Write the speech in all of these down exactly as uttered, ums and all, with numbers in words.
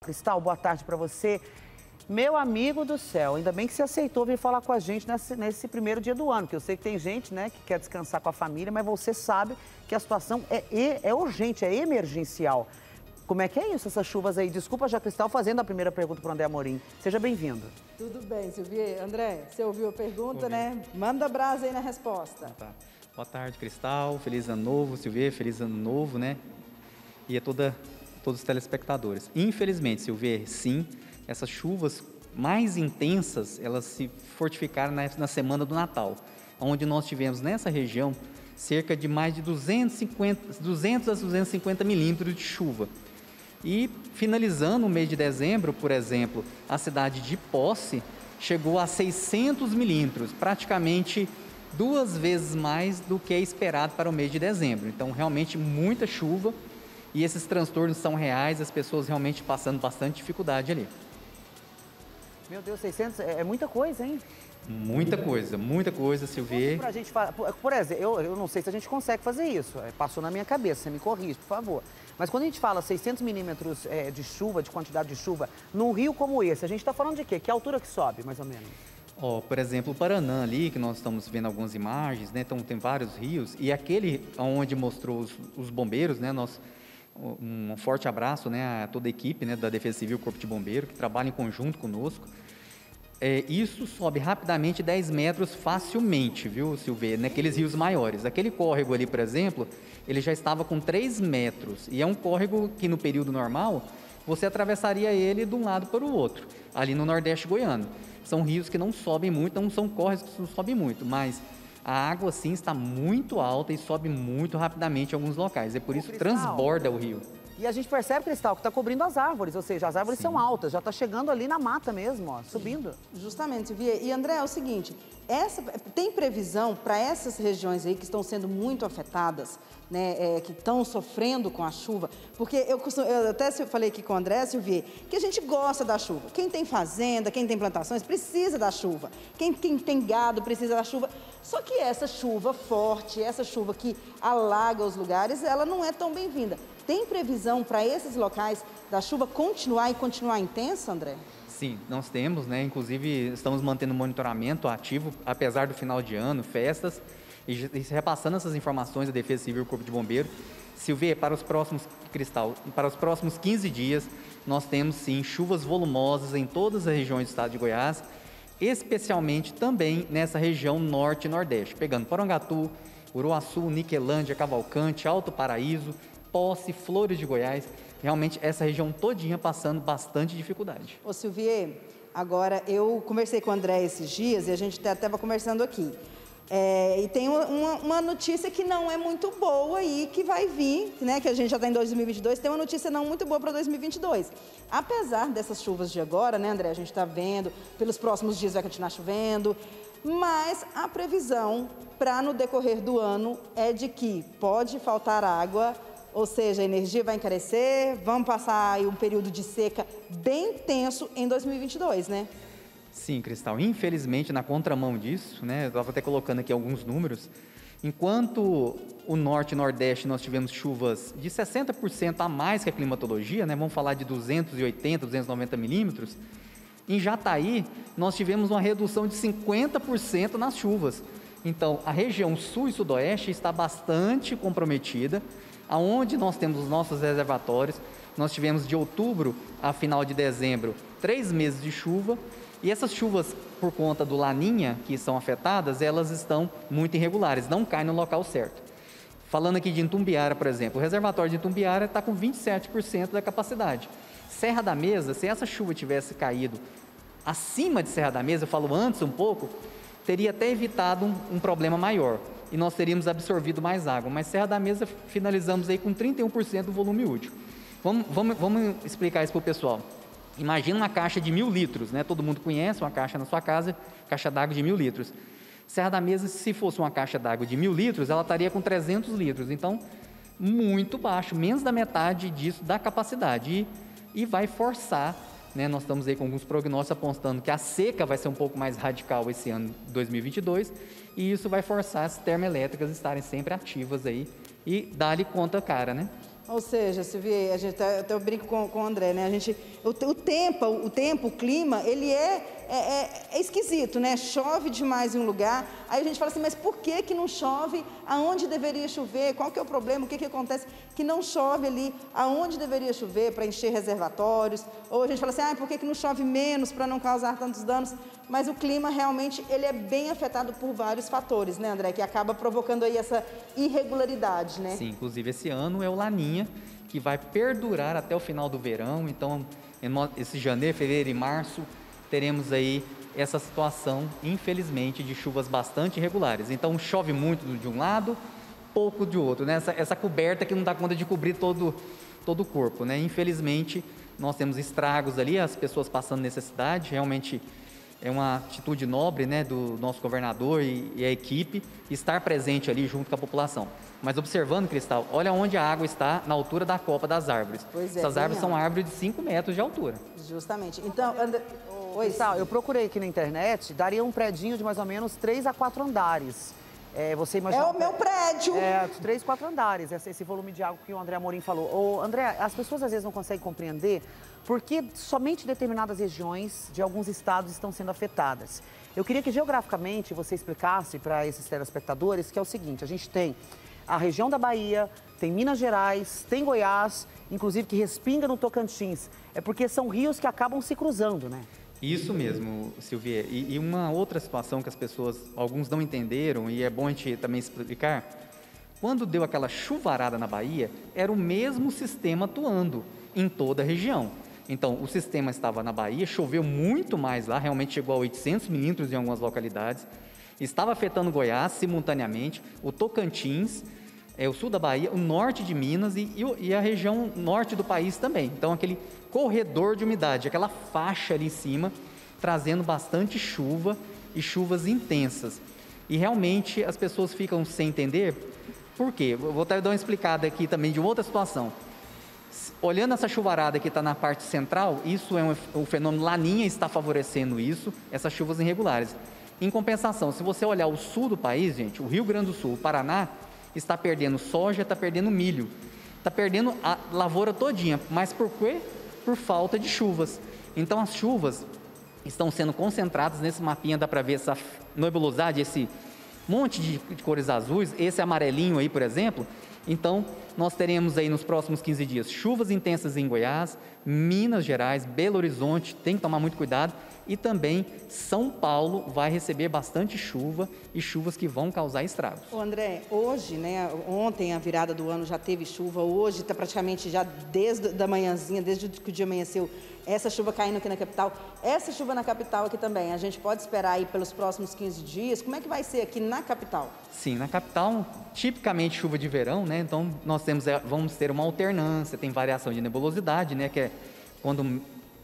Cristal, boa tarde para você. Meu amigo do céu, ainda bem que você aceitou vir falar com a gente nesse, nesse primeiro dia do ano, que eu sei que tem gente, né, que quer descansar com a família, mas você sabe que a situação é, é urgente, é emergencial. Como é que é isso, essas chuvas aí? Desculpa já, Cristal, fazendo a primeira pergunta para o André Amorim. Seja bem-vindo. Tudo bem, Silvia. André, você ouviu a pergunta, Ouvi. né? Manda brasa aí na resposta. Tá. Boa tarde, Cristal. Feliz ano novo, Silvia. Feliz ano novo, né? E a toda, todos os telespectadores. Infelizmente, Silvia, sim, essas chuvas mais intensas, elas se fortificaram na, na semana do Natal, onde nós tivemos nessa região cerca de mais de duzentos e cinquenta, duzentos a duzentos e cinquenta milímetros de chuva. E finalizando o mês de dezembro, por exemplo, a cidade de Posse chegou a seiscentos milímetros, praticamente duas vezes mais do que é esperado para o mês de dezembro. Então, realmente muita chuva e esses transtornos são reais, as pessoas realmente passando bastante dificuldade ali. Meu Deus, seiscentos é muita coisa, hein? Muita coisa, muita coisa, Silvia. Pra gente, por, por exemplo, eu, eu não sei se a gente consegue fazer isso, passou na minha cabeça, você me corrige, por favor. Mas quando a gente fala seiscentos milímetros é, de chuva, de quantidade de chuva, num rio como esse, a gente está falando de quê? Que altura que sobe, mais ou menos? Oh, por exemplo, o Paraná ali, que nós estamos vendo algumas imagens, né? Então tem vários rios, e aquele onde mostrou os, os bombeiros, né? Nós, um forte abraço, né, a toda a equipe, né, da Defesa Civil, Corpo de Bombeiro, que trabalha em conjunto conosco. É, isso sobe rapidamente dez metros facilmente, viu, Silvia, naqueles rios maiores. Aquele córrego ali, por exemplo, ele já estava com três metros, e é um córrego que no período normal, você atravessaria ele de um lado para o outro, ali no Nordeste goiano. São rios que não sobem muito, não são córregos que não sobem muito, mas a água sim está muito alta e sobe muito rapidamente em alguns locais, é por isso que transborda o rio. E a gente percebe, Cristal, que está cobrindo as árvores, ou seja, as árvores Sim. são altas, já está chegando ali na mata mesmo, ó, subindo. Justamente, Silvia. E André, é o seguinte, essa, tem previsão para essas regiões aí que estão sendo muito afetadas, né, é, que estão sofrendo com a chuva? Porque eu, costumo, eu até falei aqui com o André, Silvia, que a gente gosta da chuva. Quem tem fazenda, quem tem plantações, precisa da chuva. Quem, quem tem gado precisa da chuva. Só que essa chuva forte, essa chuva que alaga os lugares, ela não é tão bem-vinda. Tem previsão para esses locais da chuva continuar e continuar intensa, André? Sim, nós temos, né? Inclusive estamos mantendo monitoramento ativo, apesar do final de ano, festas, e, e repassando essas informações da Defesa Civil e Corpo de Bombeiro. Silvia, para os próximos, Cristal, para os próximos quinze dias, nós temos sim chuvas volumosas em todas as regiões do estado de Goiás, especialmente também nessa região norte e nordeste, pegando Porangatu, Uruaçu, Niquelândia, Cavalcante, Alto Paraíso, Posse, Flores de Goiás, realmente essa região todinha passando bastante dificuldade. Ô Silvia, agora eu conversei com o André esses dias e a gente até estava conversando aqui. É, e tem uma, uma notícia que não é muito boa aí, que vai vir, né, que a gente já está em dois mil e vinte e dois, tem uma notícia não muito boa para dois mil e vinte e dois. Apesar dessas chuvas de agora, né, André, a gente está vendo, pelos próximos dias vai continuar chovendo, mas a previsão para no decorrer do ano é de que pode faltar água, ou seja, a energia vai encarecer, vamos passar aí um período de seca bem tenso em dois mil e vinte e dois, né? Sim, Cristal, infelizmente na contramão disso, né, eu estava até colocando aqui alguns números, enquanto o norte e nordeste nós tivemos chuvas de sessenta por cento a mais que a climatologia, né, vamos falar de duzentos e oitenta, duzentos e noventa milímetros, em Jataí nós tivemos uma redução de cinquenta por cento nas chuvas. Então, a região sul e sudoeste está bastante comprometida, aonde nós temos os nossos reservatórios. Nós tivemos de outubro a final de dezembro três meses de chuva, e essas chuvas, por conta do Laninha, que são afetadas, elas estão muito irregulares, não caem no local certo. Falando aqui de Itumbiara, por exemplo, o reservatório de Itumbiara está com vinte e sete por cento da capacidade. Serra da Mesa, se essa chuva tivesse caído acima de Serra da Mesa, eu falo antes um pouco, teria até evitado um, um problema maior, e nós teríamos absorvido mais água, mas Serra da Mesa finalizamos aí com trinta e um por cento do volume útil. Vamos, vamos, vamos explicar isso para o pessoal. Imagina uma caixa de mil litros, né? Todo mundo conhece uma caixa na sua casa, caixa d'água de mil litros. Serra da Mesa, se fosse uma caixa d'água de mil litros, ela estaria com trezentos litros, então muito baixo, menos da metade disso da capacidade, e, e vai forçar, né? Nós estamos aí com alguns prognósticos apontando que a seca vai ser um pouco mais radical esse ano dois mil e vinte e dois, e isso vai forçar as termoelétricas a estarem sempre ativas aí e dar-lhe conta cara, né? Ou seja, Silvia, a gente, até eu brinco com, com o André, né? A gente, o, o tempo, o tempo, o clima, ele é, é, é, é esquisito, né? Chove demais em um lugar, aí a gente fala assim, mas por que que não chove aonde deveria chover? Qual que é o problema? O que que acontece que não chove ali aonde deveria chover para encher reservatórios? Ou a gente fala assim, ah, por que que não chove menos para não causar tantos danos? Mas o clima realmente ele é bem afetado por vários fatores, né, André? Que acaba provocando aí essa irregularidade, né? Sim, inclusive esse ano é o Laninha, que vai perdurar até o final do verão. Então, esse janeiro, fevereiro e março, teremos aí essa situação, infelizmente, de chuvas bastante irregulares. Então, chove muito de um lado, pouco de outro, né? Essa, essa coberta que não dá conta de cobrir todo, todo o corpo, né? Infelizmente, nós temos estragos ali, as pessoas passando necessidade, realmente... É uma atitude nobre, né, do nosso governador e, e a equipe estar presente ali junto com a população. Mas observando, Cristal, olha onde a água está na altura da copa das árvores. Pois é, essas árvores sim, são árvores de cinco metros de altura. Justamente. Então, André... Oi, Cristal, eu procurei aqui na internet, daria um predinho de mais ou menos três a quatro andares. É, você imagina... é o meu prédio! É, três, quatro andares, esse, esse volume de água que o André Amorim falou. Ô, André, as pessoas às vezes não conseguem compreender porque somente determinadas regiões de alguns estados estão sendo afetadas. Eu queria que geograficamente você explicasse para esses telespectadores que é o seguinte, a gente tem a região da Bahia, tem Minas Gerais, tem Goiás, inclusive que respinga no Tocantins. É porque são rios que acabam se cruzando, né? Isso mesmo, Silvia. E, e uma outra situação que as pessoas, alguns não entenderam, e é bom a gente também explicar, quando deu aquela chuvarada na Bahia, era o mesmo sistema atuando em toda a região. Então, o sistema estava na Bahia, choveu muito mais lá, realmente chegou a oitocentos milímetros em algumas localidades, estava afetando Goiás simultaneamente, o Tocantins, é, o sul da Bahia, o norte de Minas e, e, e a região norte do país também. Então, aquele corredor de umidade, aquela faixa ali em cima, trazendo bastante chuva e chuvas intensas. E realmente as pessoas ficam sem entender por quê. Vou até dar uma explicada aqui também de uma outra situação. Olhando essa chuvarada que está na parte central, isso é um, o fenômeno Laninha está favorecendo isso, essas chuvas irregulares. Em compensação, se você olhar o sul do país, gente, o Rio Grande do Sul, o Paraná, está perdendo soja, está perdendo milho, está perdendo a lavoura todinha. Mas por quê? Por falta de chuvas. Então as chuvas estão sendo concentradas nesse mapinha, dá para ver essa nebulosidade, esse monte de, de cores azuis, esse amarelinho aí, por exemplo. Então, nós teremos aí nos próximos quinze dias chuvas intensas em Goiás, Minas Gerais, Belo Horizonte, tem que tomar muito cuidado, e também São Paulo vai receber bastante chuva e chuvas que vão causar estragos. Ô André, hoje, né, ontem a virada do ano já teve chuva, hoje está praticamente já desde da manhãzinha, desde que o dia amanheceu, essa chuva caindo aqui na capital, essa chuva na capital aqui também, a gente pode esperar aí pelos próximos quinze dias, como é que vai ser aqui na capital? Sim, na capital, tipicamente chuva de verão, né, então nós temos, vamos ter uma alternância, tem variação de nebulosidade, né, que é quando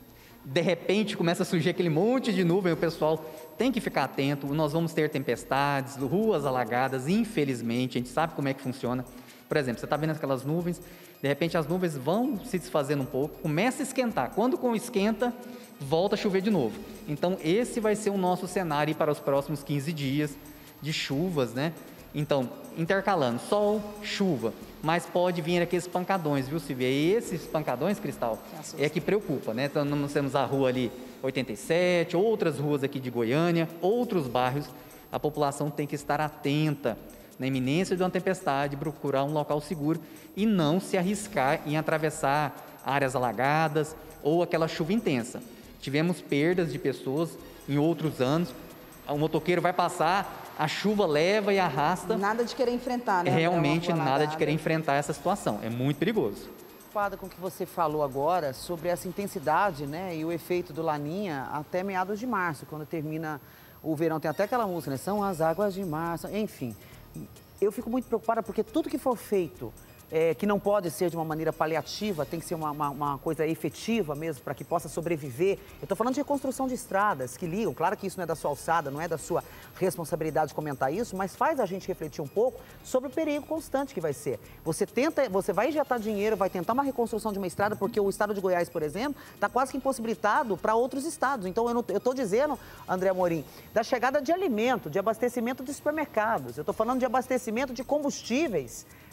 de repente começa a surgir aquele monte de nuvem, o pessoal tem que ficar atento, nós vamos ter tempestades, ruas alagadas, infelizmente, a gente sabe como é que funciona. Por exemplo, você está vendo aquelas nuvens, de repente as nuvens vão se desfazendo um pouco, começa a esquentar, quando com esquenta, volta a chover de novo. Então esse vai ser o nosso cenário para os próximos quinze dias de chuvas, né? Então, intercalando, sol, chuva, mas pode vir aqueles pancadões, viu, Silvia? E esses pancadões, Cristal, é que preocupa, né? Então, nós temos a rua ali oitenta e sete, outras ruas aqui de Goiânia, outros bairros, a população tem que estar atenta na iminência de uma tempestade, procurar um local seguro e não se arriscar em atravessar áreas alagadas ou aquela chuva intensa. Tivemos perdas de pessoas em outros anos, o motoqueiro vai passar, a chuva leva e arrasta. Nada de querer enfrentar, né? Realmente nada de querer enfrentar essa situação, é muito perigoso. Preocupada com o que você falou agora sobre essa intensidade, né, e o efeito do Laninha até meados de março, quando termina o verão, tem até aquela música, né, são as águas de março, enfim. Eu fico muito preocupada porque tudo que for feito, é, que não pode ser de uma maneira paliativa, tem que ser uma, uma, uma coisa efetiva mesmo, para que possa sobreviver. Eu estou falando de reconstrução de estradas que ligam, claro que isso não é da sua alçada, não é da sua responsabilidade comentar isso, mas faz a gente refletir um pouco sobre o perigo constante que vai ser. Você tenta, você vai injetar dinheiro, vai tentar uma reconstrução de uma estrada, porque o estado de Goiás, por exemplo, está quase que impossibilitado para outros estados. Então, eu estou dizendo, André Amorim, da chegada de alimento, de abastecimento de supermercados, eu estou falando de abastecimento de combustíveis,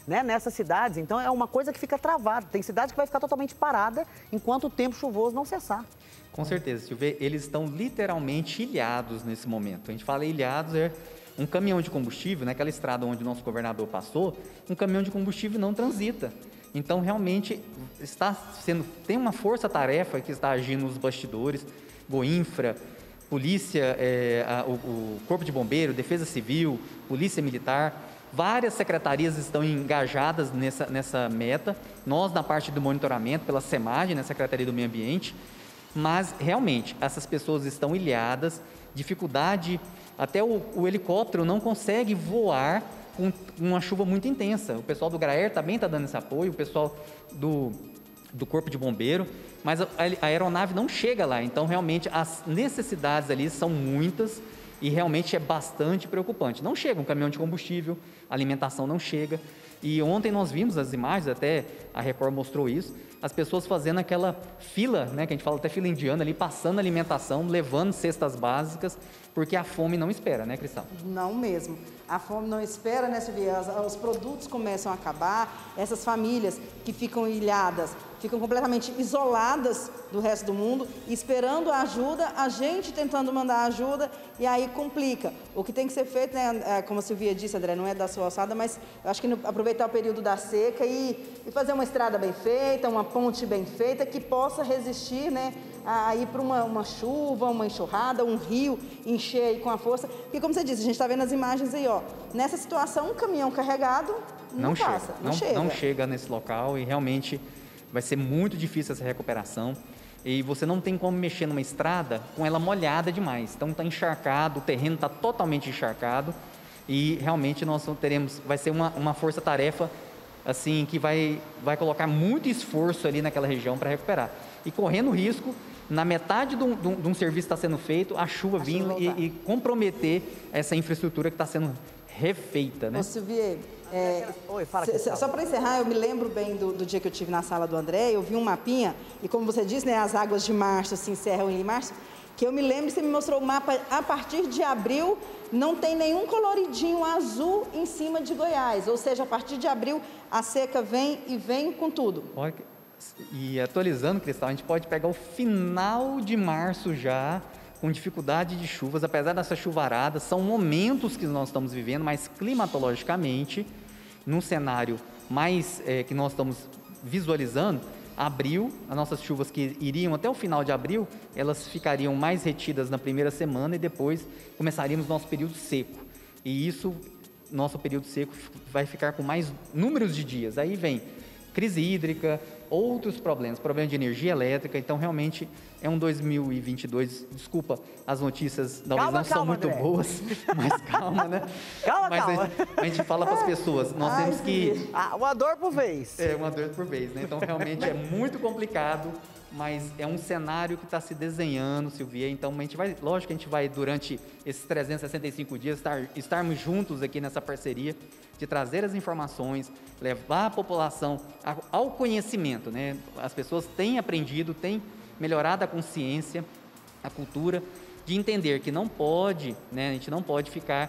né, nessas cidades. Então, é uma coisa que fica travada. Tem cidade que vai ficar totalmente parada enquanto o tempo chuvoso não cessar. Com certeza, Silvia, eles estão literalmente ilhados nesse momento. A gente fala ilhados, é um caminhão de combustível, naquela estrada onde o nosso governador passou, um caminhão de combustível não transita. Então, realmente, está sendo, tem uma força-tarefa que está agindo nos bastidores, Goinfra, Polícia, é, a, o, o Corpo de Bombeiro, Defesa Civil, Polícia Militar, várias secretarias estão engajadas nessa, nessa meta, nós na parte do monitoramento, pela SEMAG, na Secretaria do Meio Ambiente, mas, realmente, essas pessoas estão ilhadas, dificuldade, até o, o helicóptero não consegue voar com uma chuva muito intensa. O pessoal do GRAER também está dando esse apoio, o pessoal do, do Corpo de Bombeiro, mas a, a aeronave não chega lá, então, realmente, as necessidades ali são muitas e, realmente, é bastante preocupante. Não chega um caminhão de combustível, a alimentação não chega, e ontem nós vimos as imagens, até a Record mostrou isso, as pessoas fazendo aquela fila, né, que a gente fala até fila indiana ali, passando alimentação, levando cestas básicas, porque a fome não espera, né, Cristal? Não mesmo. A fome não espera, né, Silvia? Os produtos começam a acabar, essas famílias que ficam ilhadas, ficam completamente isoladas do resto do mundo, esperando a ajuda, a gente tentando mandar ajuda, e aí complica. O que tem que ser feito, né, como a Silvia disse, André, não é da sua alçada, mas eu acho que no, aproveitar o período da seca e, e fazer uma estrada bem feita, uma ponte bem feita, que possa resistir, né, a ir para uma, uma chuva, uma enxurrada, um rio encher aí com a força. Porque, como você disse, a gente está vendo as imagens aí, ó, nessa situação, um caminhão carregado não, não passa, chega, não, não chega. Não chega nesse local e realmente vai ser muito difícil essa recuperação. E você não tem como mexer numa estrada com ela molhada demais. Então está encharcado, o terreno está totalmente encharcado e realmente nós teremos, vai ser uma, uma força-tarefa assim que vai, vai colocar muito esforço ali naquela região para recuperar. E correndo risco, na metade de um, de um, de um serviço que está sendo feito, a chuva vir e, e comprometer essa infraestrutura que está sendo refeita, né? Ô, Silvia, é, Oi, fala, cê, Cristal. Só para encerrar, eu me lembro bem do, do dia que eu tive na sala do André, eu vi um mapinha, e como você disse, né, as águas de março se encerram em março, que eu me lembro, você me mostrou o mapa, a partir de abril, não tem nenhum coloridinho azul em cima de Goiás, ou seja, a partir de abril, a seca vem e vem com tudo. Olha, e atualizando, Cristal, a gente pode pegar o final de março já, com dificuldade de chuvas, apesar dessa chuvarada, são momentos que nós estamos vivendo, mas climatologicamente, num cenário mais é, que nós estamos visualizando, abril, as nossas chuvas que iriam até o final de abril, elas ficariam mais retidas na primeira semana e depois começaríamos nosso período seco. E isso, nosso período seco vai ficar com mais números de dias. Aí vem crise hídrica, outros problemas, problema de energia elétrica, então realmente é um dois mil e vinte e dois, desculpa, as notícias talvez calma, não são calma, muito André. boas, mas calma, né? Calma, mas calma. A, gente, a gente fala para as pessoas, nós Ai, temos que... Ah, uma dor por vez. É, uma dor por vez, né? Então realmente é muito complicado, mas é um cenário que está se desenhando, Silvia, então a gente vai, lógico que a gente vai durante esses trezentos e sessenta e cinco dias estar, estarmos juntos aqui nessa parceria, de trazer as informações, levar a população ao conhecimento, né? As pessoas têm aprendido, têm melhorado a consciência, a cultura, de entender que não pode, né? A gente não pode ficar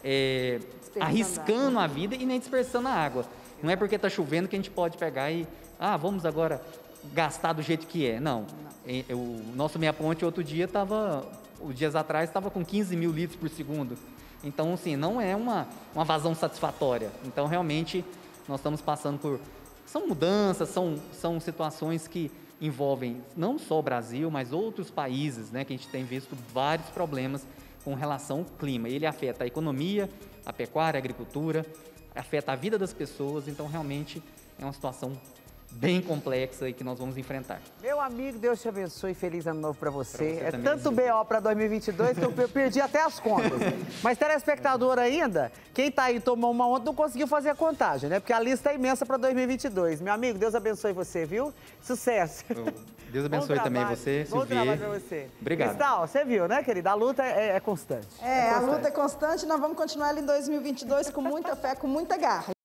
é, arriscando a vida e nem dispersando a água. Não é porque está chovendo que a gente pode pegar e, ah, vamos agora gastar do jeito que é. Não. não. O nosso Meia Ponte outro dia estava, dias atrás, estava com quinze mil litros por segundo. Então, assim, não é uma, uma vazão satisfatória. Então, realmente, nós estamos passando por... São mudanças, são, são situações que envolvem não só o Brasil, mas outros países, né? Que a gente tem visto vários problemas com relação ao clima. Ele afeta a economia, a pecuária, a agricultura, afeta a vida das pessoas. Então, realmente, é uma situação bem complexa e que nós vamos enfrentar. Meu amigo, Deus te abençoe, feliz ano novo para você. Pra você é também, tanto B O para dois mil e vinte e dois que eu perdi até as contas. Mas telespectador ainda, quem tá aí tomou uma ontem não conseguiu fazer a contagem, né? Porque a lista é imensa para dois mil e vinte e dois. Meu amigo, Deus abençoe você, viu? Sucesso. Deus abençoe também você, Bom Silvia. trabalho pra você. Obrigado. Cristal, você viu, né, querida? A luta é, é constante. É, é a constante. luta é constante, nós vamos continuar ali em dois mil e vinte e dois com muita fé, com muita garra.